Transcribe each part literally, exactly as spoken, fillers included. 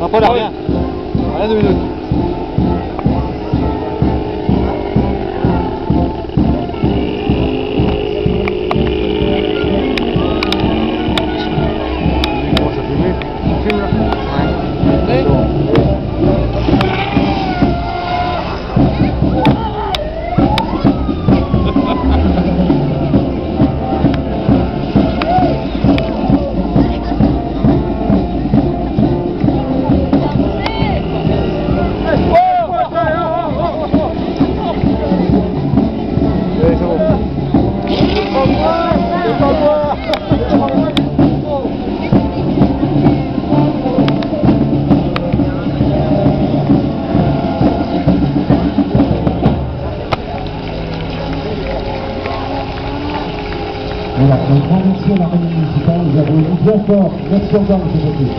Après, là, rien. Rien, deux minutes. Voilà, un grand merci à la radio municipale, nous avons eu bien fort. Merci encore, M. Petit.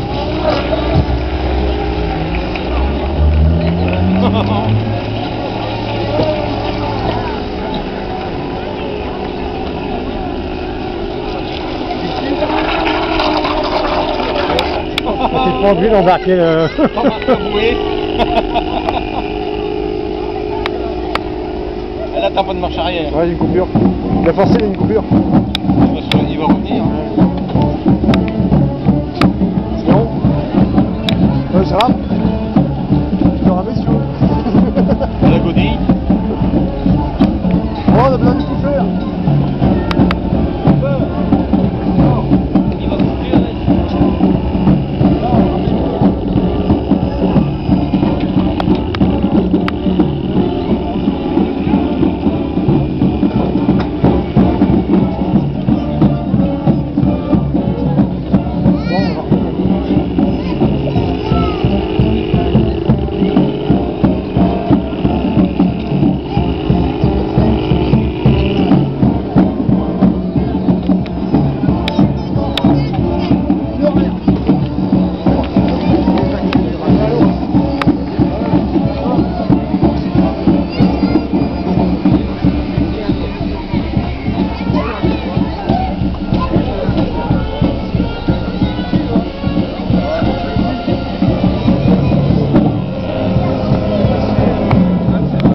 C'est pas obligé d'embarquer le... Là, t'as pas de marche arrière. Ouais, une coupure. Il a forcé, il y a une coupure. Il va revenir. C'est bon? Ouais, ça va? Tu te ramènes, si tu veux. La godille.